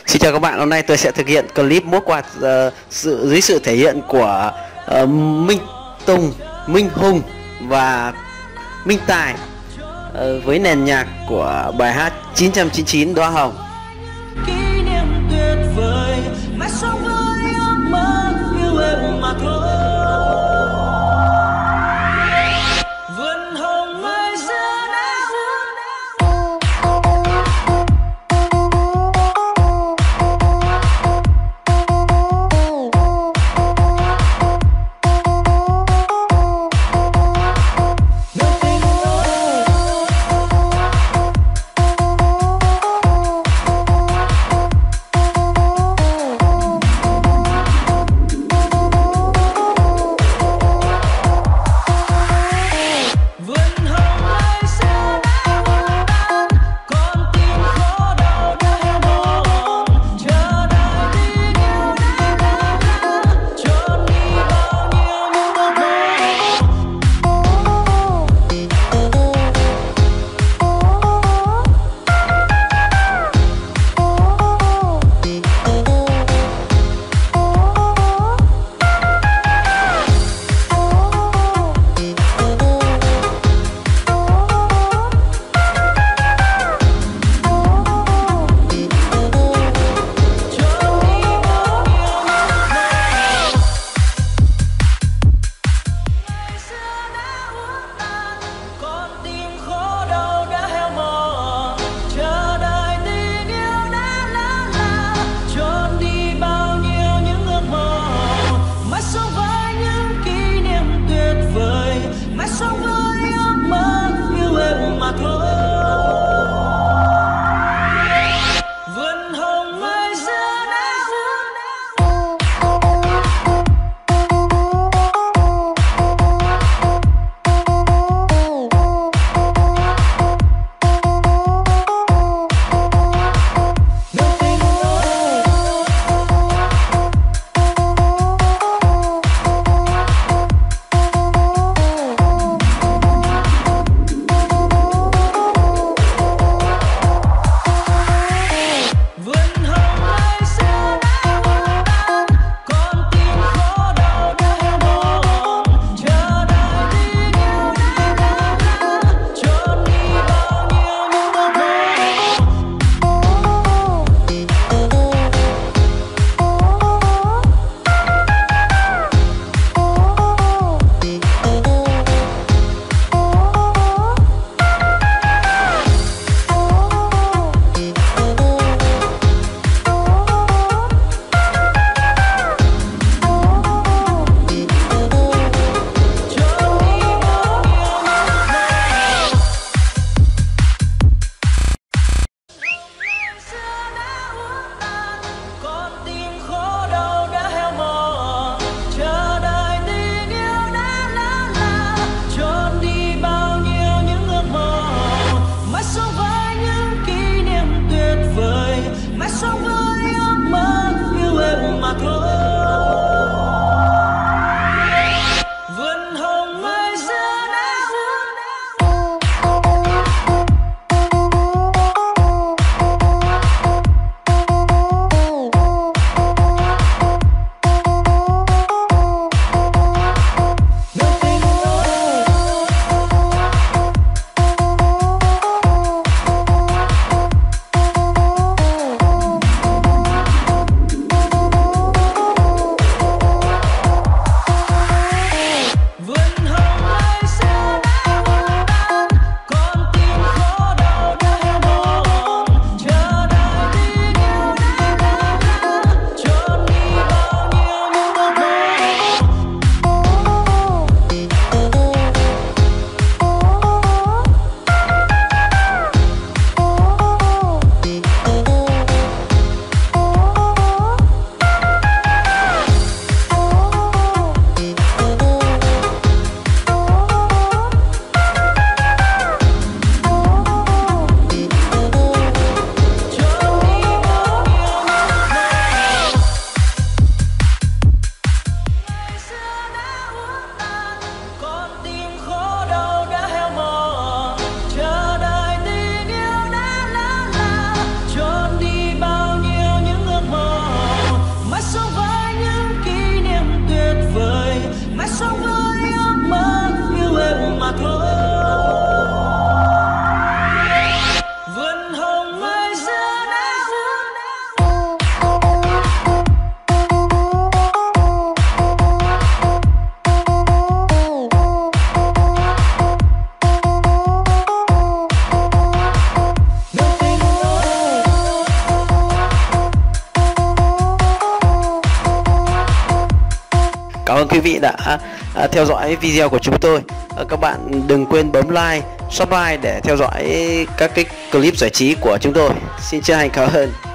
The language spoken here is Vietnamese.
Xin chào các bạn, hôm nay tôi sẽ thực hiện clip múa quạt dưới sự thể hiện của Minh Hung và Minh Tài với nền nhạc của bài hát 999 Đóa Hồng. Kỷ niệm tuyệt vời mãi sống với ước mơ yêu em mà thôi. Vườn hồng ơi xưa đã Cảm ơn quý vị đã theo dõi video của chúng tôi. Các bạn đừng quên bấm like, subscribe để theo dõi các cái clip giải trí của chúng tôi. Xin chân thành cảm ơn.